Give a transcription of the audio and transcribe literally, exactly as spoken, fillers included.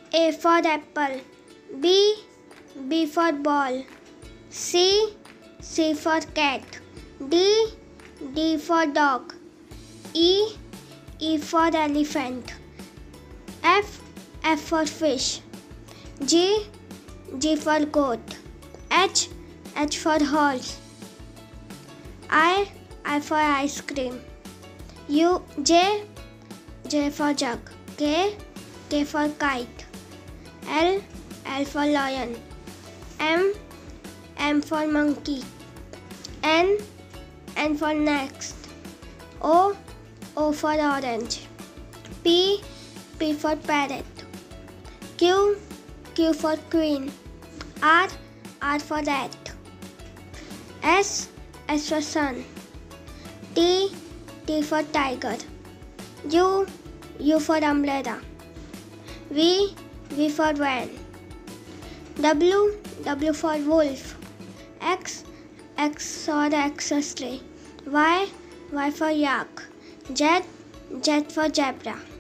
A for apple. B. B for ball. C. C for cat. D. D for dog. E. E for elephant. F. F for fish. G. G for goat. H. H for horse. I. I for ice cream. U. J. J for jug. K. K for kite. L. L for lion. M. M for monkey. N. N for next. O. O for orange. P. P for parrot. Q. Q for queen. R. R for rat. S. S for sun. T. T for tiger. U. U for umbrella. V. V for van. W. W for wolf. X. X for X-ray. Y. Y for yak. Z. Z for zebra.